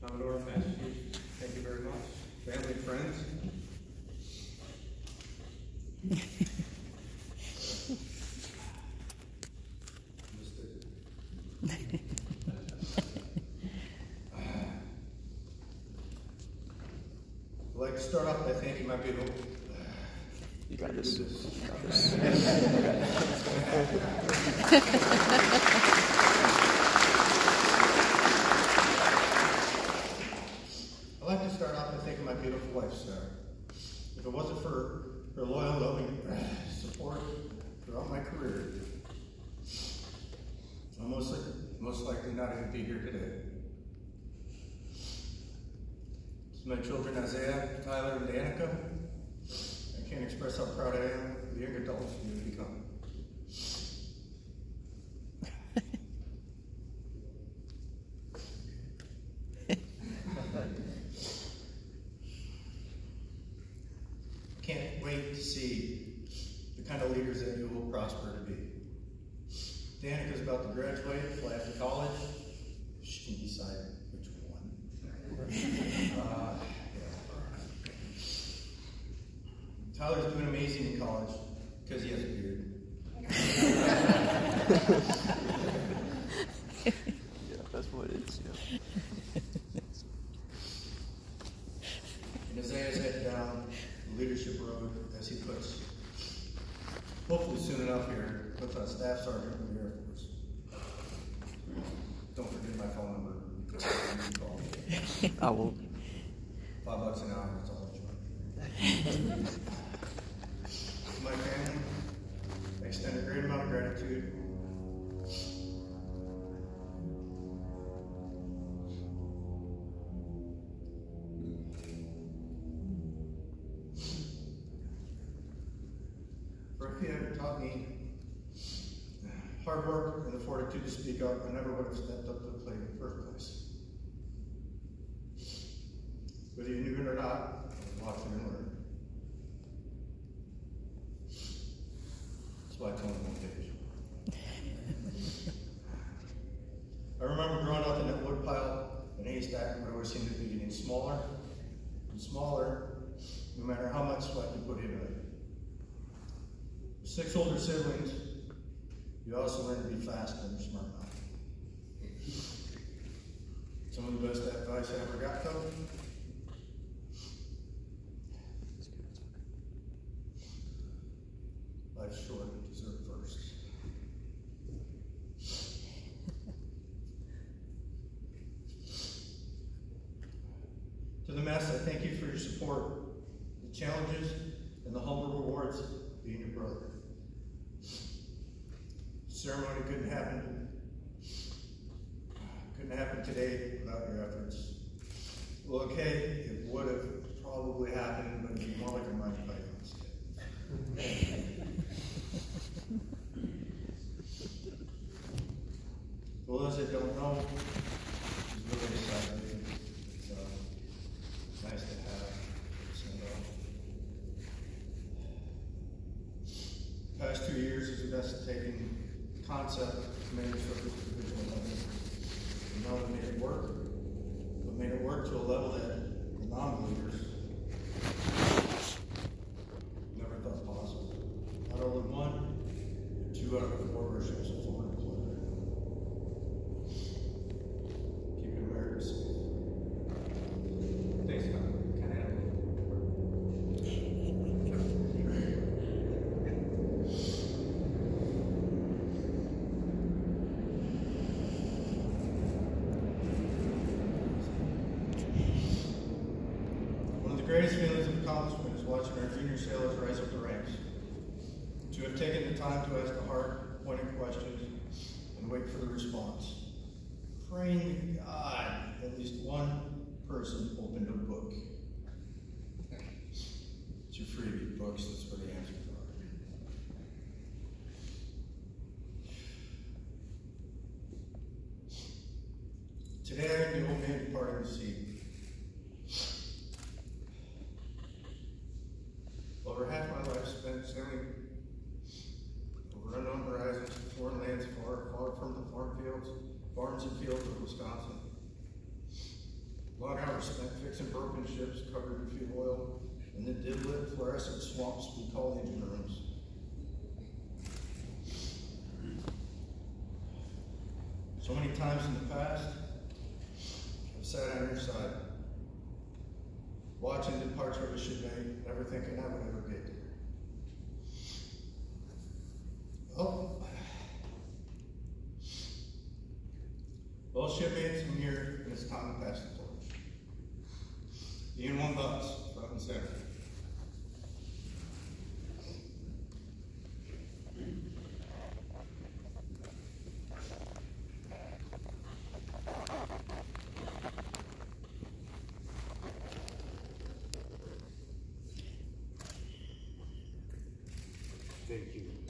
Commodore, Master Chief, thank you very much. Family, friends. I'd like to start off by thanking my people. You got this. You got this. I'd like to start off by thanking my beautiful wife, Sarah. If it wasn't for her loyal, loving support throughout my career, I'll most likely not even be here today. To my children, Isaiah, Tyler, and Danica, I can't express how proud I am of the young adults you have become. Can't wait to see the kind of leaders that you will prosper to be. Danica's about to graduate, fly off to college. She can decide which one. Tyler's doing amazing in college because he has a beard. Yeah, that's what it is. Yeah. And Isaiah's headed down the leadership road as he puts, hopefully soon enough here, puts on Staff Sergeant in the Air Force. Don't forget my phone number. Call me. I will. $5 an hour, that's all I charge. To my family, I extend a great amount of gratitude. For if you hadn't taught me hard work and the fortitude to speak up, I never would have stepped up to the plate in the first place. Whether you knew it or not, I was watching and learning. That's why I told him on page. I remember growing up in that wood pile in haystack would always seem to be getting smaller and smaller, no matter how much sweat you put into it. With 6 older siblings, you also learn to be fast and smart enough. Some of the best advice I ever got though, life's short, dessert first. To the mess, I thank you for your support, the challenges, and the humble rewards of being your brother. The ceremony couldn't happen today without your efforts. Well, okay, it would have probably happened, but it'd be more like a Monty Python skit. For those that don't know, it's really exciting. It's nice to have. The past 2 years has invested taking the concept of command service division 11 and not only made it work, but made it work to a level that the non-believers never thought possible. Not only 1, but 2 out of 4 of our ships are forward deployed. Keeping America safe. Thanks, God. Kind of the greatest feelings of accomplishment is watching our junior sailors rise up the ranks. To have taken the time to ask the hard-pointed questions and wait for the response. Praying to God at least one person opened a book. It's your freebie books, that's where the answers are. Today I am the old man departing the sea. Over half my life spent sailing over unknown horizons to foreign lands far, far from the farms and fields of Wisconsin. A lot of hours spent fixing broken ships covered in fuel oil in the dim-lit fluorescent swamps we call engine rooms. So many times in the past, I've sat on your side, watching the parts of a ship made, never thinking I would ever get there. Well, shipmates, I'm here, and it's time to pass the torch. The N1 bus, front and center. Thank you.